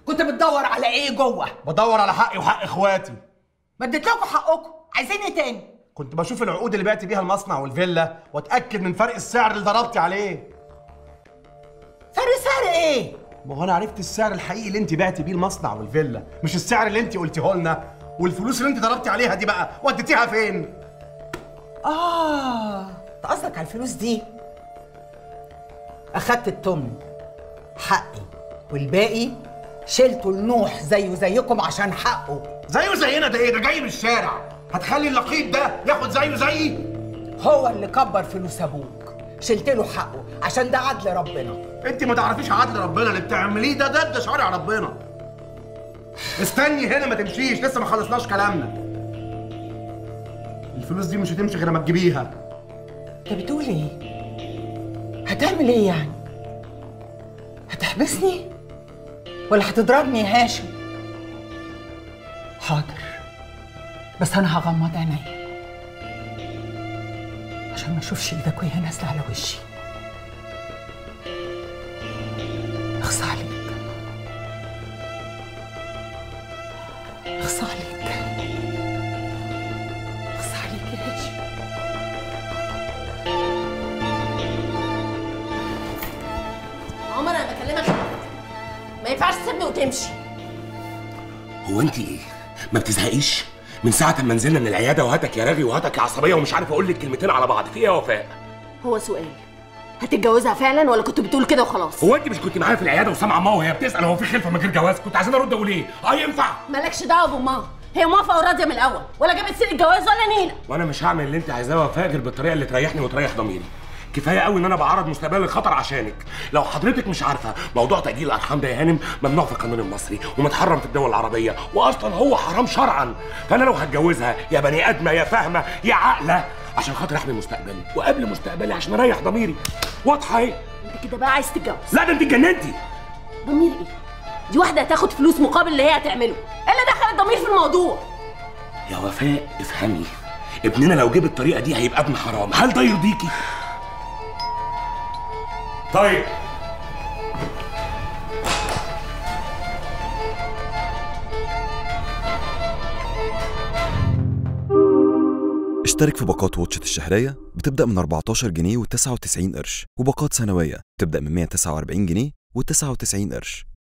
كنت بتدور على ايه جوه؟ بدور على حقي وحق اخواتي. ما اديت لكم حقكم، عايزين ايه تاني؟ كنت بشوف العقود اللي بعت بيها المصنع والفيلا واتاكد من فرق السعر اللي ضربتي عليه. فرق سعر ايه؟ ما هو انا عرفت السعر الحقيقي اللي انت بعتي بيه المصنع والفيلا، مش السعر اللي انت قلتيه لنا. والفلوس اللي انت ضربتي عليها دي بقى وديتيها فين؟ انت قصدك على الفلوس دي؟ اخدت التمن حقي والباقي شلته لنوح زيه زيكم عشان حقه. زيه زينا ده ايه؟ ده جاي من الشارع. هتخلي اللقيط ده ياخد زيه زيي؟ هو اللي كبر فلوس ابوك، شلت له حقه عشان ده عدل ربنا. انت ما تعرفيش عدل ربنا، اللي بتعمليه ده ضد شرع ربنا. استني هنا ما تمشيش، لسه ما خلصناش كلامنا. الفلوس دي مش هتمشي غير ما تجيبيها. انت بتقول ايه؟ هتعمل ايه يعني؟ هتحبسني ولا هتضربني يا هاشم؟ حاضر، بس انا هغمض عيني عشان ما اشوفش ايدك وهي نازله على وشي. اخص عليك، اخص عليك، اخص عليك يا هاشم. عمر انا بكلمك، ما ينفعش تسيبني وتمشي. هو انت ايه؟ ما بتزهقيش؟ من ساعة ما نزلنا من العيادة وهاتك يا رغي وهاتك يا عصبية ومش عارف اقول لك كلمتين على بعض، في ايه يا وفاء؟ هو سؤال، هتتجوزها فعلا ولا كنت بتقول كده وخلاص؟ هو انت مش كنت معايا في العيادة وسامعة ماما وهي بتسأل هو في خلفة من غير جواز؟ كنت عايزين ارد اقول ايه؟ ينفع؟ مالكش دعوة بأمها، هي موافقة وراضية من الأول، ولا جابت سيرة الجواز ولا نيلة. وانا مش هعمل اللي انت عايزاه يا وفاء غير بالطريقة اللي تريحني وتريح ضميري. كفايه قوي ان انا بعرض مستقبلي للخطر عشانك. لو حضرتك مش عارفه، موضوع تأجيل الارحام ده يا هانم ممنوع في القانون المصري ومتحرم في الدول العربيه، واصلا هو حرام شرعا. فانا لو هتجوزها يا بني ادمه يا فاهمه يا عاقله عشان خاطر احمي مستقبلي وقبل مستقبلي عشان اريح ضميري. واضحه ايه؟ انت كده بقى عايز تتجوز؟ لا ده انت اتجننتي. ضمير ايه؟ دي واحده هتاخد فلوس مقابل اللي هي هتعمله، ايه اللي دخل الضمير في الموضوع؟ يا وفاء افهمي، ابننا لو جه بالطريقه دي هيبقى ابن حرام، هل ده يرضيكي؟ طيب اشترك في باقات واتشت الشهرية بتبدأ من 14 جنيه و99 قرش، وباقات سنوية بتبدأ من 149 جنيه و99 قرش.